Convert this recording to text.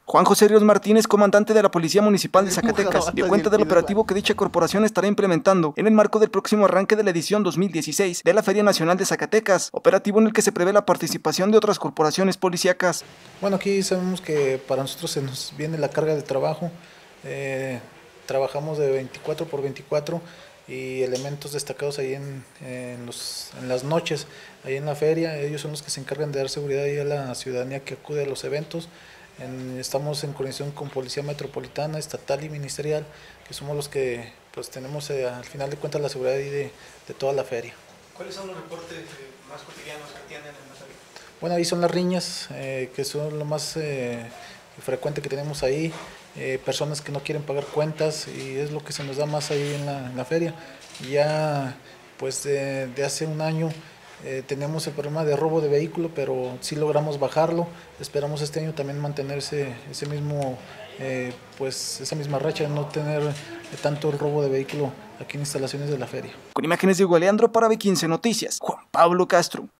Juan José Ríos Martínez, comandante de la Policía Municipal de Zacatecas, dio cuenta del operativo que dicha corporación estará implementando en el marco del próximo arranque de la edición 2016 de la Feria Nacional de Zacatecas, operativo en el que se prevé la participación de otras corporaciones policíacas. Bueno, aquí sabemos que para nosotros se nos viene la carga de trabajo, trabajamos de 24 por 24 y elementos destacados ahí en las noches, ahí en la feria. Ellos son los que se encargan de dar seguridad ahí a la ciudadanía que acude a los eventos. Estamos en coordinación con Policía Metropolitana, Estatal y Ministerial, que somos los que pues tenemos al final de cuentas la seguridad ahí de toda la feria. ¿Cuáles son los reportes más cotidianos que tienen en la feria? Bueno, ahí son las riñas, que son lo más frecuente que tenemos ahí, personas que no quieren pagar cuentas y es lo que se nos da más ahí en la feria. Ya pues de hace un año tenemos el problema de robo de vehículo, pero sí logramos bajarlo. Esperamos este año también mantener ese mismo, pues esa misma racha de no tener tanto el robo de vehículo aquí en instalaciones de la feria. Con imágenes de Hugo Leandro para B15 Noticias, Juan Pablo Castro.